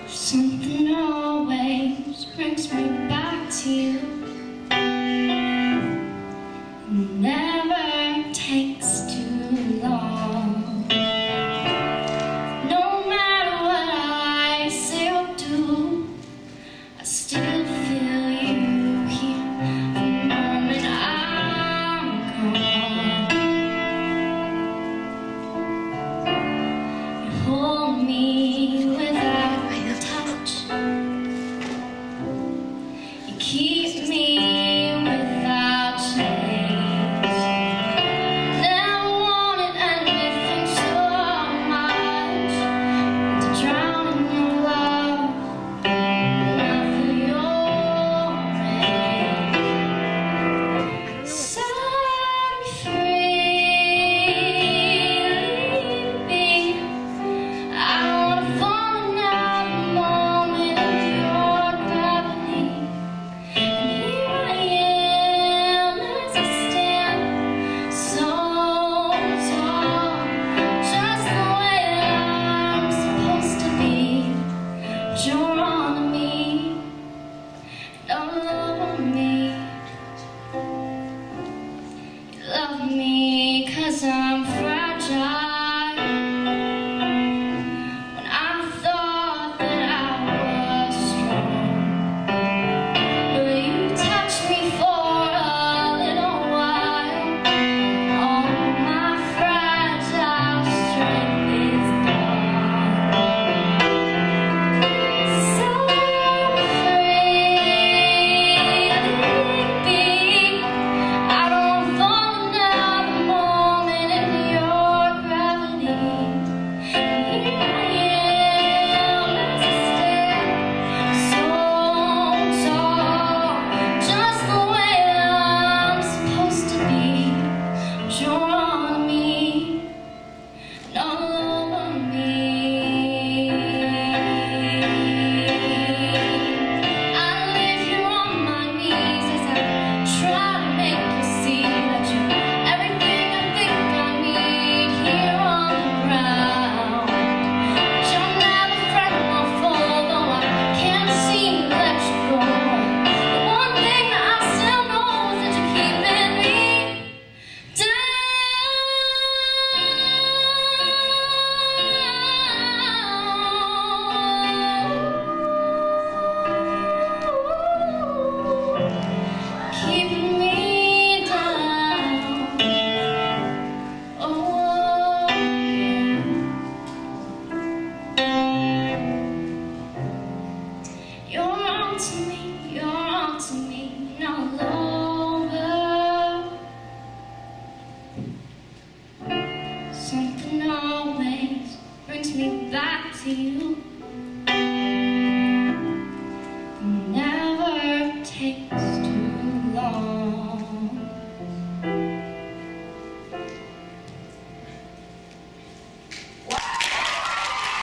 Something always brings me back to you. It never takes too long. No matter what I say or do, I still feel you here the moment I'm gone. You hold me without touch. You keep me without change. Never wanted anything so much to drown in your love. Not for your rain. Set me free, baby. I don't wanna fall another moment in your gravity. And here I am as I stand, so tall, just the way I'm supposed to be. But you're on me, and all over me. You love me 'cause I'm fragile. When I thought that I was strong, but you touched me for a little while. All my fragile strength is gone. Set me free, baby. I don't fall another moment in your gravity. And here I am as I stand, so tall, just the way I'm supposed to be. But you're on me, and all over me. I live here on my knees as I try to make you see that you're everything I think I need here on the ground. But you're never friend or foe, though I can't seem to let you go. The one thing that I still know is that you're keeping me down. Keeping me down. Oh, you're on to me, and all over. Something always brings me back to you. It never takes